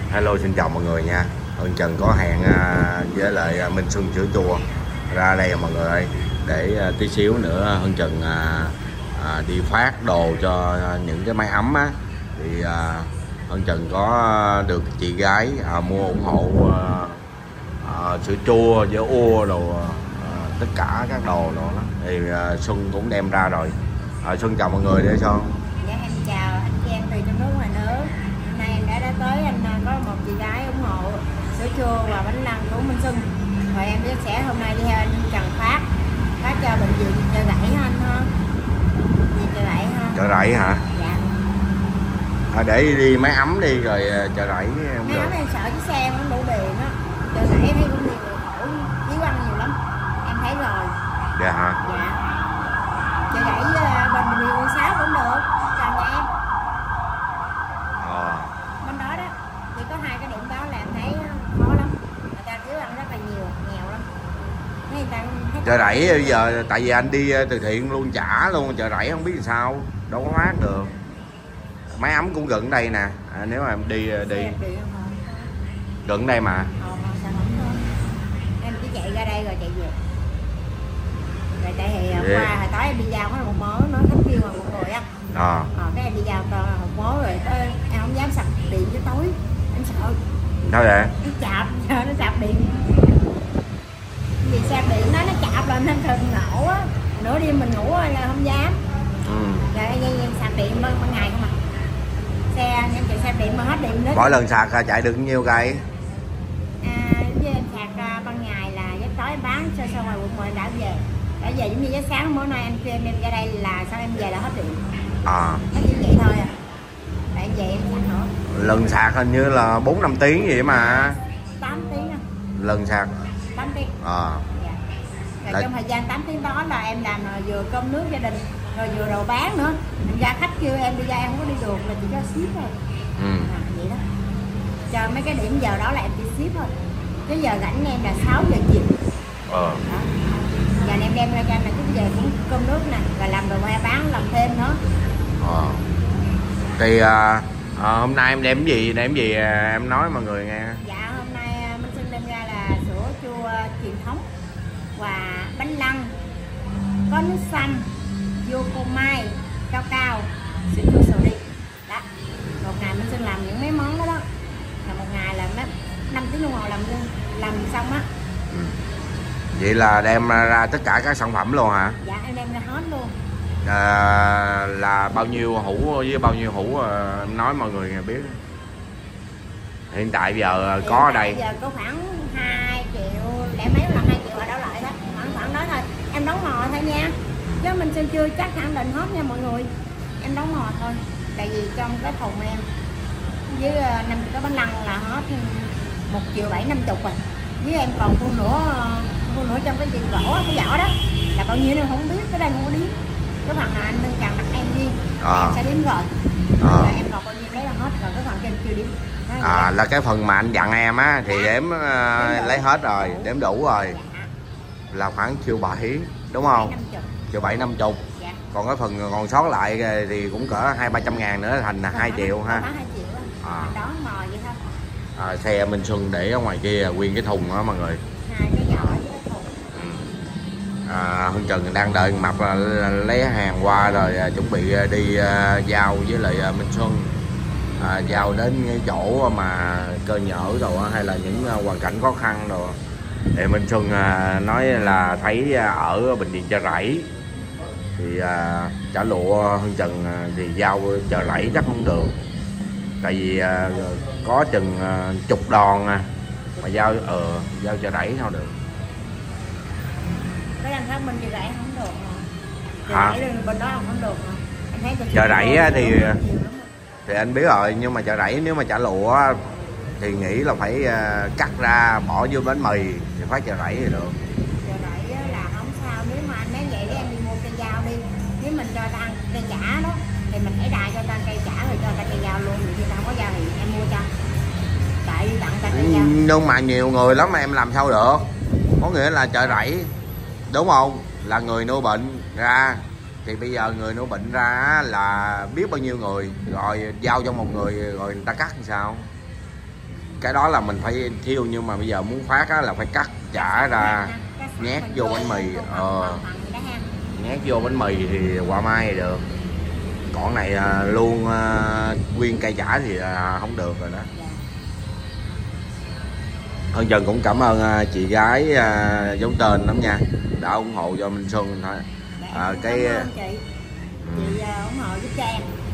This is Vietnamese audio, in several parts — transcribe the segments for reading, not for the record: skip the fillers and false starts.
Hello, xin chào mọi người nha. Hân Trần có hẹn với lại Minh Xuân sữa chua ra đây mọi người ơi, để tí xíu nữa Hân Trần đi phát đồ cho những cái máy ấm á. Thì Hân Trần có được chị gái mua ủng hộ sữa chua với ua đồ, tất cả các đồ đó. Thì Xuân cũng đem ra rồi. Xuân chào mọi người đi Xuân. Dạ em chào anh Giang từ trong nước ngoài nước. Hôm nay em đã tới, anh có một chị gái ủng hộ sữa chua và bánh lăng của Minh Xuân. Rồi em sẽ hôm nay đi theo anh Trần phát cho bệnh viện Chợ Rẫy anh ha. Gì Chợ Rẫy ha? Chợ Rẫy hả? Dạ. Để đi máy ấm đi rồi Chợ Rẫy không máy được. ấm em sợ cái xe không đủ điện á. Chợ Rẫy em thấy cũng nhiều người khổ, chí quăng nhiều lắm. Em thấy rồi. Dạ hả? Dạ. Chợ Rẫy bên bệnh viện quận 6 cũng được. Chào nhà em. Bên đó đó chỉ có hai cái điểm đó là em thấy khó lắm, người ta thiếu ăn rất là nhiều, nghèo lắm. Người ta Chợ Rẫy bây giờ tại vì anh đi từ thiện luôn, trả luôn. Chợ Rẫy không biết làm sao, đâu có mát được. Máy ấm cũng gần đây nè, nếu mà em đi gần đây mà. Em chỉ chạy ra đây rồi chạy về. Rồi tại thì hôm qua hồi tối em đi giao có một mớ nó thích kêu mà một người á. Cái em đi giao một mớ rồi tới em không dám sạc điện cho tối, em sợ. Sao vậy? Nó chạp, nó sạc điện. Vì sạc điện nó chạp lên nên thường nổ á. Nửa đêm mình ngủ là không dám. Rồi em sạc điện ban ngày không à. Xe em chạy sạc điện mà hết điện nữa. Mỗi lần sạc chạy được nhiêu cây? Với em sạc ban ngày là giấc tối em bán sơ ngoài quận 10 đã về. Đã về giống như giấc sáng bữa nay anh kêu em ra đây là sao em về là hết điện. Nó chỉ vậy thôi à. Tại về em sạc nữa. Lần sạc hình như là 4-5 tiếng vậy mà. 8 tiếng à. Lần sạc 8 tiếng. Dạ. Rồi trong thời gian 8 tiếng đó là em làm vừa cơm nước gia đình rồi vừa đồ bán nữa. Em ra khách kêu em đi ra em không có đi được là chỉ cho ship thôi. Vậy đó. Cho mấy cái điểm giờ đó là em chỉ ship thôi. Cái giờ rảnh em là 6 giờ chiều. Giờ em đem ra cho em là chút về cũng cơm nước nè, rồi làm đồ bán làm thêm nữa. Thì hôm nay em đem gì em nói mọi người nghe. Dạ hôm nay Minh Xuân đem ra là sữa chua truyền thống và bánh lăng, có nước xanh, vô cô mai, cao cao, sữa chua sầu đi. Đó. Một ngày Minh Xuân làm những mấy món đó đó. Là một ngày là 5 tiếng đồng hồ làm xong á. Vậy là đem ra tất cả các sản phẩm luôn hả? Dạ em đem ra hết luôn. Là bao nhiêu hũ với bao nhiêu hũ em nói mọi người biết. Hiện tại giờ có ở đây. Bây giờ có khoảng 2 triệu, lẻ mấy là 2 triệu là đổ lại đó. Khoảng đó thôi. Em đóng mò thôi nha. Chứ mình xem chưa chắc khẳng định hết nha mọi người. Em đóng mò thôi. Tại vì trong cái thùng em với 50 cái bánh lăng là hết 1.750.000 rồi. Với em còn phun nữa trong cái viên gỗ, cái vỏ đó là bao nhiêu em không biết, cái đây không có điếm. Cái phần nào anh nâng càng đặt em đi em sẽ điếm rồi. Rồi em còn bao nhiêu đấy là hết rồi, cái phần trên chưa điếm. Là cái phần mà anh dặn em á thì đếm lấy hết rồi, đếm đủ rồi. Là khoảng 1.700.000 đúng không? 1.750.000. Còn cái phần còn sót lại thì cũng cỡ 200-300 ngàn nữa thành là 2 triệu ha. 2 triệu đó mò vậy thôi. Xe Minh Xuân để ở ngoài kia nguyên cái thùng đó mọi người. Hai cái vỏ với cái thùng. Hân Trần đang đợi Mập lấy hàng qua rồi chuẩn bị đi giao với lại Minh Xuân. Giao đến cái chỗ mà cơ nhở rồi hay là những hoàn cảnh khó khăn rồi. Thì Minh Xuân nói là thấy ở bệnh viện Chợ Rẫy thì trả lụa Hân Trần thì giao Chợ Rẫy chắc không được. Tại vì có chừng chục đòn mà giao Chợ Rẫy sao được. Cái anh khác bên Chợ Rẫy không được mà. Chợ Rẫy bên đó không được mà. Anh thấy Chợ Rẫy thì anh biết rồi, nhưng mà Chợ Rẫy nếu mà chả lụa thì nghĩ là phải cắt ra bỏ vô bánh mì thì phát Chợ Rẫy thì được. Chợ Rẫy là không sao, nếu mà anh nói vậy để em đi mua cây dao đi. Nếu mình cho ta ăn cây chả đó thì mình hãy đài cho ta cây chả rồi cho ta cây dao luôn, thì ta không có dao thì em mua cho. Tại đi tặng ta cây dao. Nhưng mà nhiều người lắm mà em làm sao được. Có nghĩa là Chợ Rẫy đúng không, là người nuôi bệnh ra thì bây giờ người nuôi bệnh ra là biết bao nhiêu người rồi giao cho một người rồi người ta cắt làm sao. cái đó là mình phải thiêu, nhưng mà bây giờ muốn phát á là phải cắt chả ra nhét vô bánh mì. Nhét vô bánh mì thì qua mai thì được, còn này luôn nguyên cây chả thì không được rồi đó. Hơn Trần cũng cảm ơn chị gái giấu tên lắm nha, đã ủng hộ cho Minh Xuân thôi. Cái chị ủng hộ giúp cho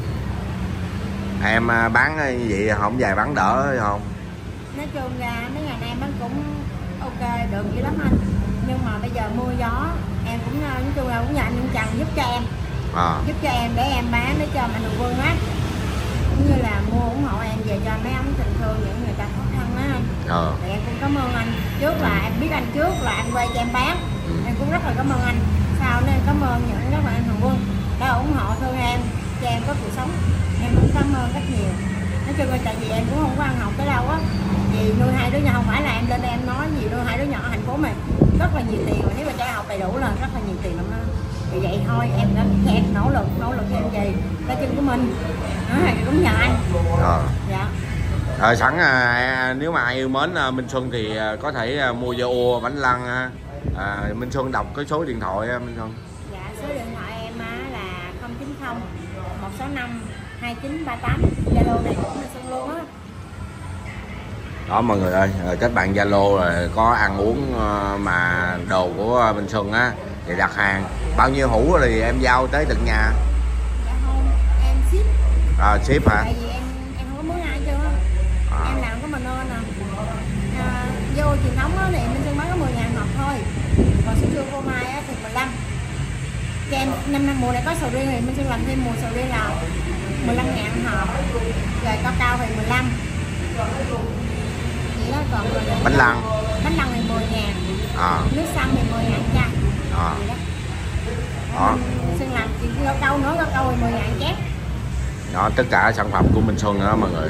em bán như vậy không vài bán đỡ không? Nói chung ra mấy ngày nay em bán cũng ok được dữ lắm anh, nhưng mà bây giờ mưa gió em cũng nói chung là cũng nhờ anh Trần giúp cho em, giúp cho em để em bán để cho Mạnh Thường Quân á, cũng như là mua ủng hộ em về cho mấy ấm tình thương những người ta khó khăn á anh. Thì em cũng cảm ơn anh trước, là em biết anh trước là anh quay cho em bán, em cũng rất là cảm ơn anh. Sau nên cảm ơn những các bạn Thường Quân đã ủng hộ thương em cho em có cuộc sống, em cũng cảm ơn rất nhiều. Nói chung là tại vì em cũng không có ăn học tới đâu á, vì nuôi hai đứa nhỏ không phải là em lên đây em nói gì, nuôi hai đứa nhỏ thành phố mà rất là nhiều tiền, nếu mà cho học đầy đủ là rất là nhiều tiền lắm đó. Vì vậy thôi em đã khen nỗ lực cho em gì tay chân của mình đó, cũng nhờ anh. Dạ. Sẵn nếu mà ai yêu mến Minh Xuân thì có thể mua vô bánh lăng. Minh Xuân đọc cái số điện thoại Minh Xuân. Dạ, số điện thoại em là 090 165 2938, Zalo này của Minh Xuân luôn á. Đó mọi người ơi, kết bạn Zalo rồi có ăn uống mà đồ của Minh Xuân á thì đặt hàng bao nhiêu hũ thì em giao tới tận nhà. Dạ không, em ship. Ship hả? Tại vì em không có mướn ai chưa á. Em làm có mình nên vô truyền thống á thì Minh Xuân bán có 10.000 hộp thôi, còn sữa chua phô mai á thì 15. Cho em năm mùa này có sầu riêng thì Minh Xuân làm thêm mùa sầu riêng là 15.000 hộp, rồi cao thì 15. Vậy đó, còn bánh lăng thì 10.000, nước xăng thì 10.000 chai. Đó. Xuân làm chỉ rau câu nữa, rau câu thì 10.000 chép. Đó, tất cả sản phẩm của Minh Xuân đó mọi người.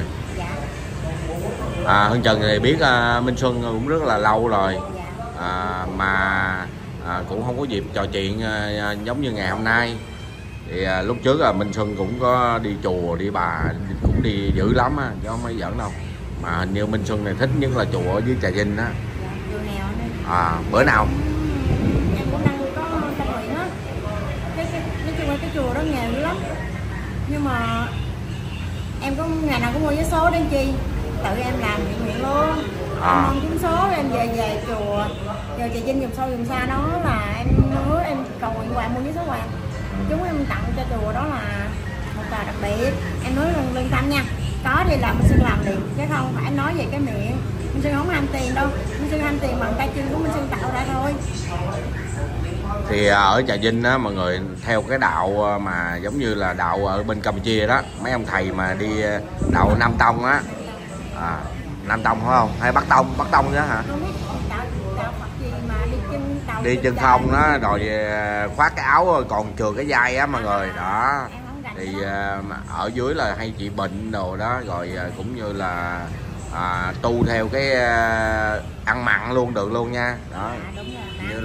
Dạ. Hơn Trần thì biết Minh Xuân cũng rất là lâu rồi. Mà cũng không có dịp trò chuyện giống như ngày hôm nay. Thì lúc trước Minh Xuân cũng có đi chùa đi bà, cũng đi dữ lắm á, chứ không phải giỡn đâu. Mà hình như Minh Xuân này thích nhất là chùa ở dưới Trà Vinh á. Dạ, chùa nào nữa. Bữa nào em cũng đang có tâm nguyện á. Nói chung là cái chùa đó nghèo dữ lắm, nhưng mà em có ngày nào cũng mua vé số đến chi tự em làm nguyện luôn. Em mong trúng số em về chùa giờ Trà Vinh vùng sâu vùng xa đó là em hứa em cầu nguyện hoài mua vé số hoài, chúng em tặng cho chùa đó là một quà đặc biệt. Em nói lương tâm nha, có thì làm Minh Xuân làm liền, chứ không phải nói về cái miệng. Minh Xuân không ham tiền đâu, Minh Xuân ham tiền bằng tay chân của Minh Xuân tạo ra thôi. Thì ở Trà Vinh á mọi người, theo cái đạo mà giống như là đạo ở bên Campuchia đó, mấy ông thầy mà đi đạo Nam Tông á, Nam Tông phải không, hay Bắc Tông đó hả? Không biết đạo Phật gì mà đi chân không đó, rồi khoác cái áo còn chừa cái vai á mọi người đó. Thì ở dưới là hay trị bệnh đồ đó, rồi cũng như là tu theo cái ăn mặn luôn được luôn nha. Đó, như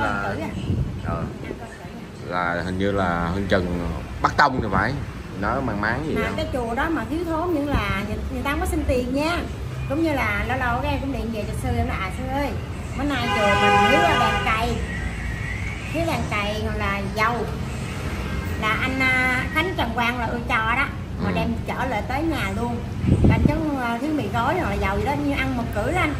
là hình như là Hương Trần Bắc Tông thì phải nói mang máng gì mà đó. Cái chùa đó mà thiếu thốn những là người ta không có xin tiền nha, cũng như là lâu lâu cái em cũng điện về cho sư em nói sư ơi, bữa nay chùa mình thiếu đàn cày hoặc là dầu là anh Khánh Trần Quang là ưa cho đó, mà đem trở lại tới nhà luôn, anh chống thiếu mì gói hoặc là dầu gì đó, như ăn một cử đó anh.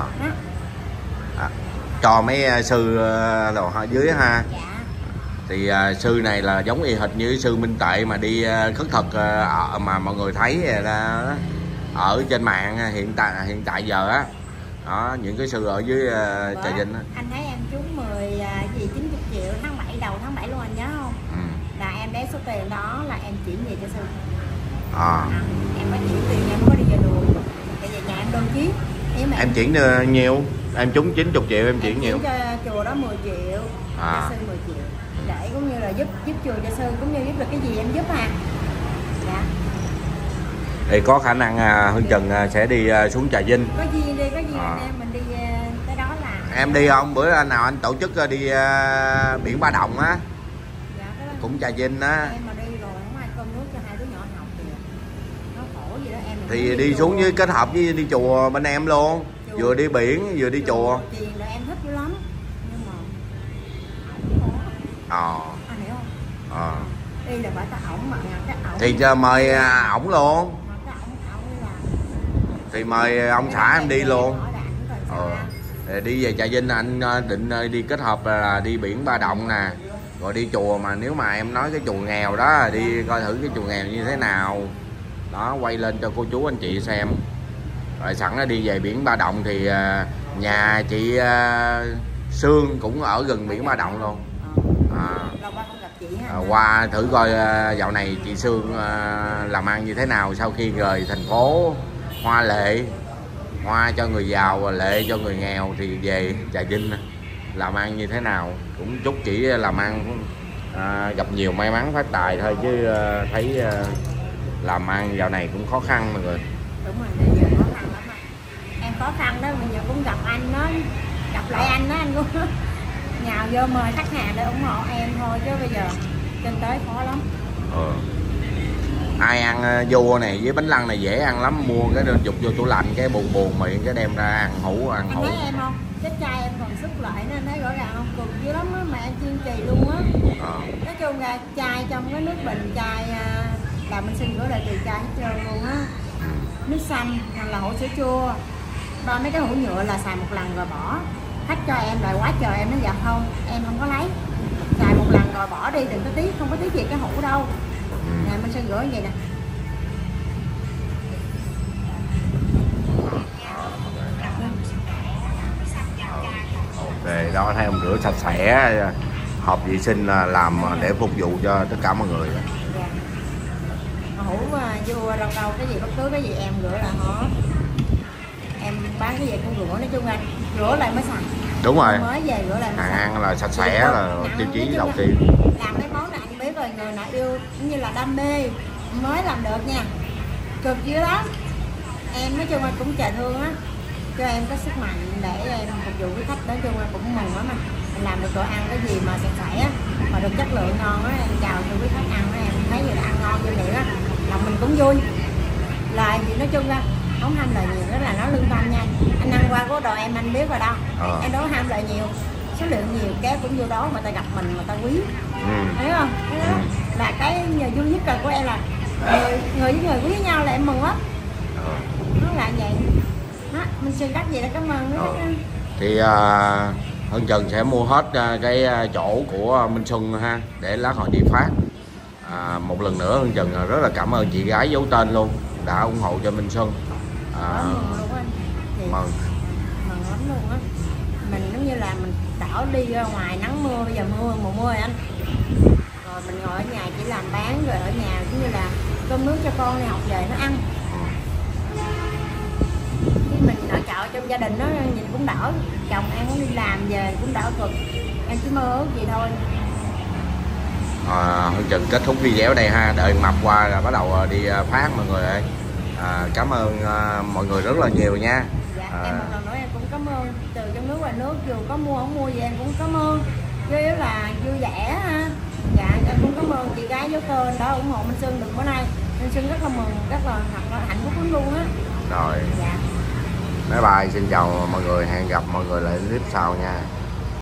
Cho mấy sư đồ dưới ha. Dạ. Thì sư này là giống y hệt như sư Minh Tệ mà đi khất thực mà mọi người thấy là ở trên mạng hiện tại giờ á. Đó, những cái sư ở dưới Trà Vinh á. Anh thấy em trúng 90 triệu tháng 7 đầu tháng 7 luôn, anh nhớ không? Là em lấy số tiền đó là em chuyển về cho sư. Em có chuyển tiền, em có đi về đường, tại vì nhà em đơn chiếc. Em chuyển nhiều, em trúng 90 triệu em chuyển nhiều. Cho chùa đó 10 triệu, cho sư 10 triệu, để cũng như là giúp chùa cho sư, cũng như giúp được cái gì em giúp à. Dạ. Thì có khả năng Hương Trần sẽ đi xuống Trà Vinh. Có gì mình đi tới đó là. Em đi không? Bữa nào anh tổ chức đi biển Ba Đồng á. Dạ, cũng Trà Vinh á. Em mà đi rồi không ai cơm nước cho hai đứa nhỏ học thì nó khổ gì đó em. Thì đi xuống với kết hợp với đi chùa bên em luôn, vừa đi biển vừa đi chùa. Tiền là em thích dữ lắm, nhưng mà anh hiểu không? Đi là phải có ổng, mà cái ổng thì mời ổng luôn, mà cái ổng là thì mời ông xã em đi luôn. Đi về Trà Vinh anh định đi kết hợp là đi biển Ba Động nè, rồi đi chùa, mà nếu mà em nói cái chùa nghèo đó đi coi thử cái chùa nghèo như thế nào đó, quay lên cho cô chú anh chị xem. Rồi sẵn nó đi về biển Ba Động thì nhà chị Sương cũng ở gần biển Ba Động luôn. Qua thử coi dạo này chị Sương làm ăn như thế nào sau khi rời thành phố hoa lệ, hoa cho người giàu lệ cho người nghèo, thì về Trà Vinh làm ăn như thế nào. Cũng chúc chị làm ăn gặp nhiều may mắn phát tài thôi, chứ thấy làm ăn dạo này cũng khó khăn mọi người. Đúng rồi, bây giờ khó khăn lắm. Em khó khăn đó, bây giờ cũng gặp anh đó, gặp lại anh đó, anh cũng nhào vô mời khách hàng để ủng hộ em thôi, chứ bây giờ kinh tế khó lắm. Ai ăn vô này với bánh lăng này dễ ăn lắm, mua cái dục vô tủ lạnh cái buồn buồn miệng cái đem ra ăn hủ ăn hủ. Anh thấy em không, cái chai em còn sức lại nên thấy rõ ràng không, cực dữ lắm á, mà em kiên trì luôn á. Nói chung là chai trong cái nước bình chai là mình xin rửa lại từ chai hết trơn luôn á. Nước xanh hoặc là hũ sữa chua, ba mấy cái hũ nhựa là xài một lần rồi bỏ. Khách cho em lại quá trời, em nói dạ không, em không có lấy, xài một lần rồi bỏ đi, đừng có tiếc, không có tiếc gì cái hũ đâu. Nè mình sẽ rửa như vậy nè. Ok, đó thấy ông rửa sạch sẽ, hộp vệ sinh làm để phục vụ cho tất cả mọi người. Hũ vua đâu đâu cái gì bất cứ cái gì em rửa là hết. Em bán cái gì cũng rửa, nói chung là rửa lại mới sạch. Đúng rồi, mới về rửa lại mới hàng sạch. ăn là sạch sẽ là tiêu chí đầu tiên. Làm mấy món này anh biết rồi, người nào yêu cũng như là đam mê mới làm được nha, cực dữ lắm. Em nói chung là cũng trời thương á, cho em có sức mạnh để em phục vụ với khách. Nói chung là cũng mừng lắm, mà mình làm được chỗ ăn cái gì mà sạch sẽ mà được chất lượng ngon á, em chào cho quý khách ăn á, em thấy người ta ăn ngon như vậy á là mình cũng vui. Lời thì nói chung ra không ham lời nhiều, đó là nó lương tâm nha. Anh ăn qua của đồ em anh biết rồi đâu. Em đâu ham lời nhiều, số lượng nhiều kéo cũng vô đó, mà ta gặp mình mà ta quý. Thấy không? Thấy đó. Là cái nhờ vui nhất của em là người với người quý nhau là em mừng lắm. Nó là vậy đó, mình xin rất gì là cảm ơn. Thì Hân Trần sẽ mua hết cái chỗ của Minh Xuân ha, để lát hồi đi phát. Một lần nữa Hân Trần rất là cảm ơn chị gái giấu tên luôn đã ủng hộ cho Minh Xuân. Mừng luôn anh. Mừng lắm luôn á. Mình giống như là mình đảo đi ra ngoài nắng mưa, bây giờ mùa mưa rồi anh. Rồi mình ngồi ở nhà chỉ làm bán, rồi ở nhà cũng như là cơm nước cho con đi học về nó ăn. Mình nội trợ trong gia đình nó nhìn cũng đỡ, chồng em muốn đi làm về cũng đỡ cực, em chỉ mơ ước gì thôi. Hân Trần kết thúc video đây ha, đợi mập qua là bắt đầu đi phát mọi người ơi. Cảm ơn mọi người rất là nhiều nha. Dạ, em một lần nữa em cũng cảm ơn từ trong nước ngoài nước, dù có mua không mua gì em cũng cảm ơn, chứ là vui vẻ ha. Dạ em cũng cảm ơn chị gái với tên đó ủng hộ Minh Xuân được bữa nay. Minh Xuân rất là mừng, rất là thật là hạnh phúc lắm luôn á. Rồi. Dạ. Bye bye, xin chào mọi người, hẹn gặp mọi người lại clip sau nha.